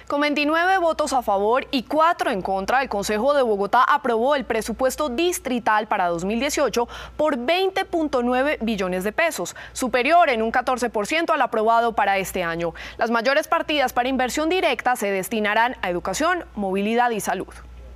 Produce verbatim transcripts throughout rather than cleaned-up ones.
Con veintinueve votos a favor y cuatro en contra, el Consejo de Bogotá aprobó el presupuesto distrital para dos mil dieciocho por veinte punto nueve billones de pesos, superior en un catorce por ciento al aprobado para este año. Las mayores partidas para inversión directa se destinarán a educación, movilidad y salud.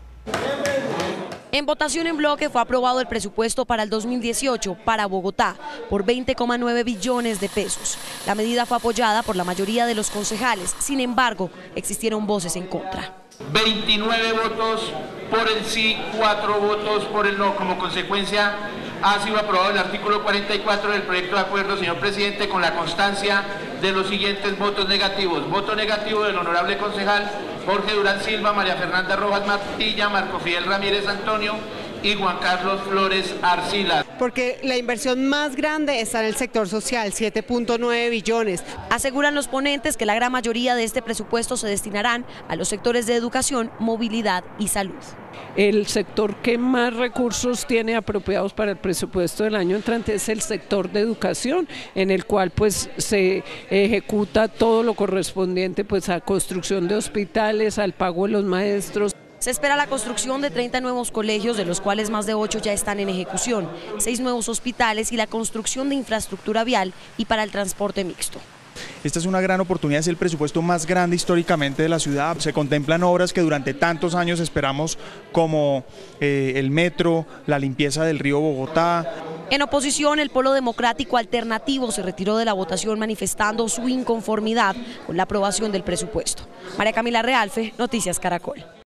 En votación en bloque fue aprobado el presupuesto para el dos mil dieciocho para Bogotá por veinte coma nueve billones de pesos. La medida fue apoyada por la mayoría de los concejales, sin embargo, existieron voces en contra. veintinueve votos por el sí, cuatro votos por el no. Como consecuencia, ha sido aprobado el artículo cuarenta y cuatro del proyecto de acuerdo, señor presidente, con la constancia de los siguientes votos negativos. Voto negativo del honorable concejal Jorge Durán Silva, María Fernanda Rojas Martilla, Marco Fidel Ramírez Antonio y Juan Carlos Flores Arcila. Porque la inversión más grande está en el sector social, siete punto nueve billones. Aseguran los ponentes que la gran mayoría de este presupuesto se destinarán a los sectores de educación, movilidad y salud. El sector que más recursos tiene apropiados para el presupuesto del año entrante es el sector de educación, en el cual pues se ejecuta todo lo correspondiente pues a construcción de hospitales, al pago de los maestros. Se espera la construcción de treinta nuevos colegios, de los cuales más de ocho ya están en ejecución, seis nuevos hospitales y la construcción de infraestructura vial y para el transporte mixto. Esta es una gran oportunidad, es el presupuesto más grande históricamente de la ciudad. Se contemplan obras que durante tantos años esperamos, como eh, el metro, la limpieza del río Bogotá. En oposición, el Polo Democrático Alternativo se retiró de la votación manifestando su inconformidad con la aprobación del presupuesto. María Camila Realfe, Noticias Caracol.